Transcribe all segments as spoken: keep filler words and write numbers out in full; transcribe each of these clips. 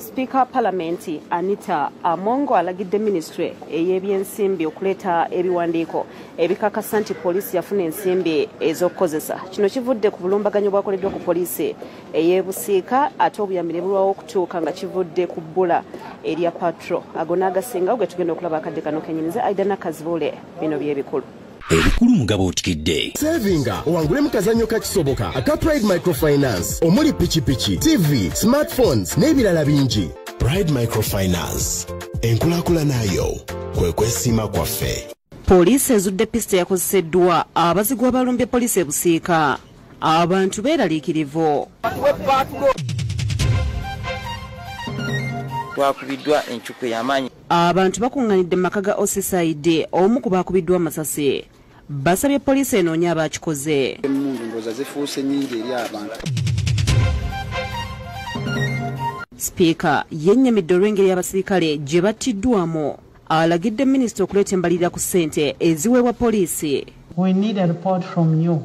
Speaker Parliament Anita Amongo alagidde ministry ey'ebyensimbi okuleeta ebiwandiiko ebikakasa nti poliisi yafuna ensimbi ez'okukozesa. Kino kivudde ku bulumbaganyo bwakoleddwa ku poliisi ey'e Busiika ate obuyambi ne bulwawo okutuuka nga kivudde ku bbula erya patro. Ago n'agasingawo ge tugenda okulaba akadde kano kenyinize Aida Nakazibule bino by'ebikulu. Ebikulu mugabo Bukedde. Savinga owangule mukazanyo kakisoboka aka Pride Microfinance omuli pichipichi, T V, smartphones n'ebirala bingi. Pride Microfinance enkulakula nayo kwe kwesima kwaffe. Poliisi ezudde piste yakozeseddwa Abazigu Balumbye Poliisi Y Busiika. Abantu beeraliikirivu. Twakubiddwa enchuku y'amaanyi. Abantu bakunganidde mu maka ga Osisaide omu ku baakubiddwa amasasi. Basabye poliisi enoonya abakikoze. Emmundu ndowooza zifuuse nnyingi eri abantu. Speaker yennyamidde olw'engeri y'abasirikale gye battiddwamu. Alagidde minisita okuleeta embalirira ku ssente eziweebwa poliisi. We need a report from you.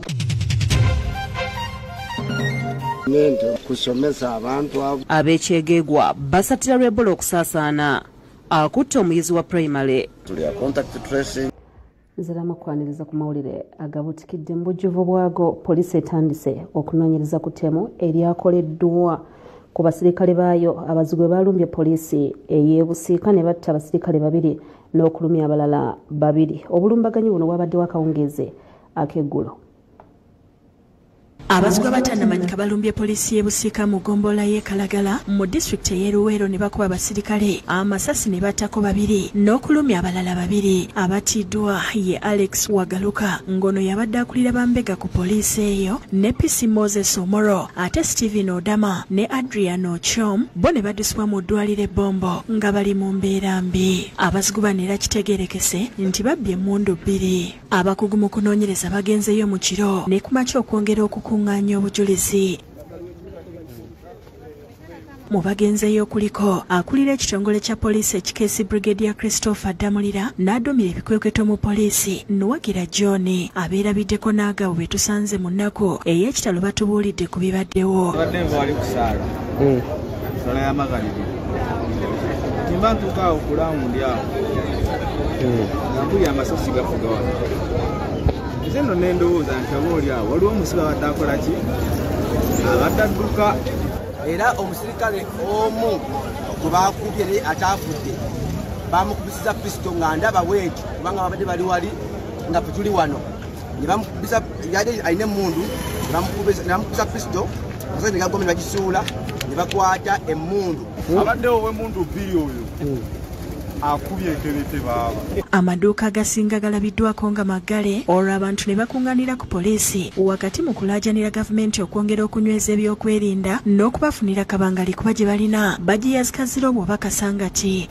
Ab'ekyegeegwa basatira lw'Ebola okusaasaana. Akutte omuyizi wa primary. Nzira amakwaniriza ku mawulire agabutikidde mu bujjuvu bwago poliisi etandise okunoonyereza ku ttemu eryakoleddwa ku basirikale baayo Abazigu Balumbye Poliisi ey'e Busiika ne batta abasirikale babiri n'okulumya abalala babiri. Obulumbaganyi buno bwabaddewo akawungeezi ak'eggulo. Abazigu abatannamanyika balumbye poliisi y'e Busiika mu ggombolola y'e Kalagala mu disitulikiti ey'e Luweero ne bakuba abasirikale amasasi ne battako babiri n'okulumya abalala babiri. Abattiddwa ye Alex Wagaluka ng'ono yabadde akulira bambega ku poliisi eyo, ne P C Moses Omoro ate Stephen Odama ne Adrian Ochom bo ne baddusibwa mu ddwaliro e Bombo nga bali mu mbeera mbi. Abazigu bano era kitegeerekese nti babbye emmundu bbiri. Abakugu mu kunoonyereza bagenzeyo mu kiro ne ku makya okwongera okukuŋŋaanya obujulizi. Mu bagenzeyo kuliko akulira ekitongole kya poliisi ekikeesi Brigadier Christopher Damulira n'addumira ebikwekweto mu poliisi Nwagira John abeerabiddeko n'agabo be tusanze mu nnaku ey'ekitalo batubuulidde ku bibaddewo. Badde bali kusaala. Mm. Sala ya magharibi. Timbantu ka okulawundi awo. Mm. Bakubye amasasi gafuga wano. Nzeno n'endowooza nti obooli awo waliwo omusibe abadde akola ki? Abadde adduka. Era omusirikale omu gwe baakubye naye ataafudde bamukubisiza pisito nga ndaba bweti kubanga babadde bali wali nga tuli wano ne bamukubisa yali alina emmundu ne bamukubisa pisito amasasi ne gagwa ne bagisuula ne bakwata emmundu. Abaddewo w'emmundu bbiri oyo akubye enkerete baaba. Amaduuka agasinga galabiddwako nga maggale olwo abantu ne bakunganira ku poliisi wakati mu kulaajanira gavumenti okwongera okunyweza ebyokwerinda n'okubafunira kabangali kuba gye balina bagiyazikazira obwo bakasanga ti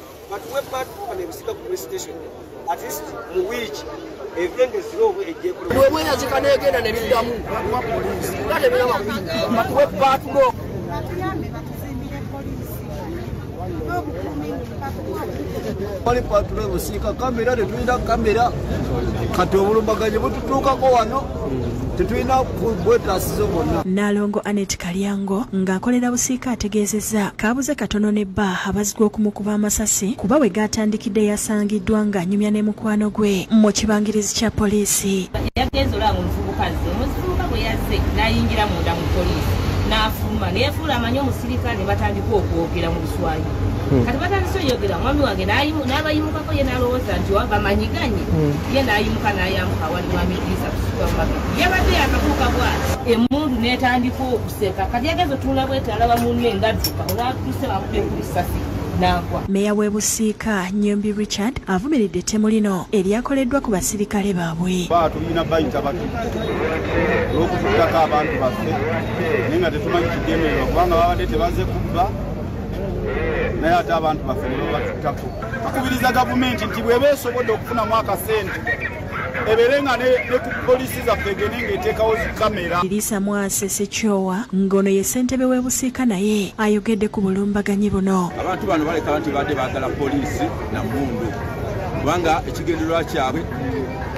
Pali patule Busiika kamera tetulina kamera kati obulumbaganyi bututuukako wano tetulina bwetasizo bonna. Nalongo Anet Kalyango ng'akolera Busiika ategeezezza kaabuze katono ne bba Abazigu okumukuba amasasi kuba we gaatandikidde yasangiddwa ng'anyumya ne mukwano gwe mu kibangirizi kya poliisi. Yagenze olaba omuvubukazi omuvubuka bwe yazze n'ayingira munda mu poliisi n'afuluma neefuula amanyi omusirikale ne batandika okwogera mu Luswayiri. Kati batandise oyogera mwami wange n'abayimukako ye n'alowooza nti bamanyiganye ye n'ayimuka n'ayambuka wali mwami Idrisa ku supamaketi yabadde yakabuuka bwati emmundu n'etandika okuseka kati yageze otunula bwete alaba munne ngadduka olwatuse bamukube ku bisasi n'agwa. Meya w'e Busiika Nyombi Richard avumiridde ettemu lino eryakoleddwa ku basirikale baabwe. Tulina bayita batu olw'okutuddako abantu baffe naye nga tetumanyi kiddeemererwa kubanga babadde tebaze kubba naye ate abantu baffe ne babatuttako. Bakubiriza gavumenti nti bw'eba esobodde okufunamu akasente ebeere nga ne ku poliisi zaffe egende ng'eteekawo zikamera. Irisa Mwase Sekyowa ng'ono ye ssentebe w'e Busiika naye ayogedde ku bulumbaganyi buno. Abantu bano baleka nti badde baagala poliisi na mmundu kubanga ekigendererwa kyabwe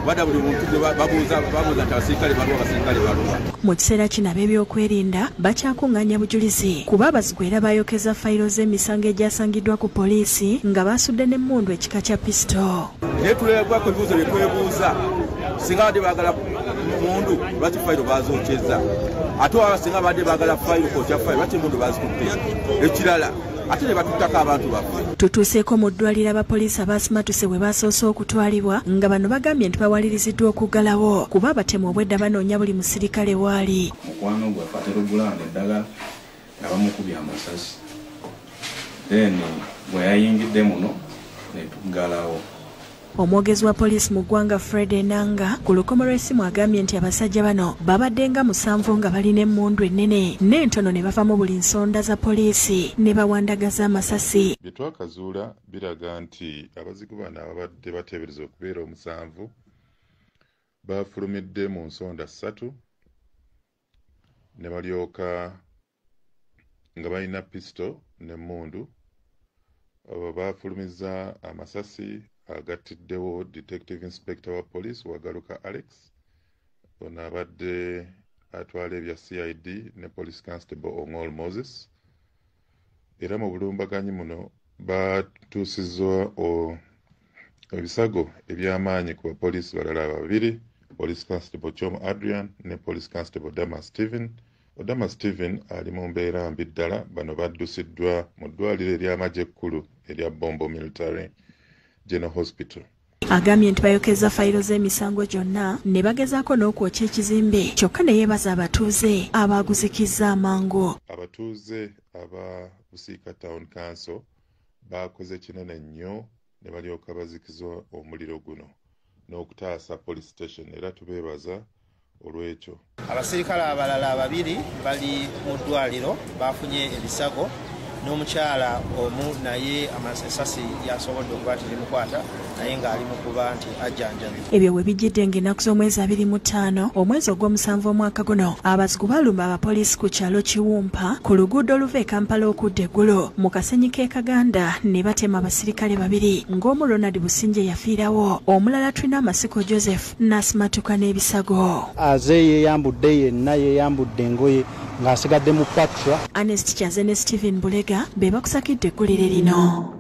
bada buli muntu babuuza babuuza nti abasirikale baluwa abasirikale baluwa. Mu kiseera kino ab'ebyokwerinda bakyakungaanya bujulizi kuba Abazigu era bayokeza fayiro z'emisango egyasangiddwa ku poliisi nga basudde n'emmundu ekika kya pisito. Naye tuleebwako ebibuuzo bye twebuuza singa badde baagala mundu lwaki fayiro baazokyeza ate waba singa badde baagala fayiro kookya fayiro lwaki emmundu baazikutte ekirala ate ne batuttako abantu baffe. Tutuuseeko mu ddwaliro abapoliisi abasimatuse bwe basoose okutwalibwa nga bano bagambye nti bawaliriziddwa okuggalawo kuba abatemu obwedda banoonya buli musirikale waali. Mukwano gwe afatira ogulanda eddagala nga bamukubye amasasi then bwe yayingidde muno ne tuggalawo. Omwogezi wa poliisi mu ggwanga Fred Enanga ku lukomo lw'essimu agambye nti abasajja bano babadde nga musanvu nga balina emmundu ennene n'entono ne bavamu buli nsonda za poliisi ne bawandagaza amasasi. Bye twakazuula biraga nti abazigu bano ababadde bateebereza okubeera omusanvu bafulumidde mu nsonda ssatu ne balyoka nga balina pisito n'emmundu. Abo bafulumiza amasasi agatiddewo Detective Inspector wa Police Wagaluka Alex ono abadde atwala ebya C I D ne Police Constable Ongol Moses. Era mu bulumbaganyi muno batuusizza ebisago eby'amaanyi ku bapoliisi balala babiri, Police Constable Chom Adrian ne Police Constable Dama Stephen. Odama Stephen ali mu mbeera mbi ddala, bano baddusiddwa mu ddwaliro ery'amagye ekkulu erya Bombo Military General Hospital. Agambye nti bayokeza fayiro z'emisango gyonna ne bagezaako n'okwokya ekizimbe kyokka ne yeebaza abatuuze abaaguzikizza amangu. Abatuuze aba Busiika Town Council baakoze kinene nnyo ne balyoka bazikiza omuliro guno n'okutaasa police station era tubeebaza olw'ekyo. Abasirikale abalala babiri bali mu ddwaliro bafunye ebisago n'omukyala omu naye amasasi yasobodde okuba tirimukwata naye ng'ali mu kuba nti ajjanjabye. Ebyo we bijjidde ng'ennaku z'omwezi abiri mu ttaano omwezi ogw'omusanvu omwaka guno Abazigu balumba abapoliisi ku kyalo Kiwumpa ku luguudo oluva e Kampala okudda eggulo mu kasenyi k'e Kaganda ne batema abasirikale babiri ng'omu Ronald Businje yafiirawo omulala tulina Amasiko Joseph n'asimatuka n'ebisago. Aze yeeyambudde yenna yeeyambudde engoye ng'asigadde mu patra. Ernest Kyaze ne Stephen Bulega be bakusakidde eggulire lino.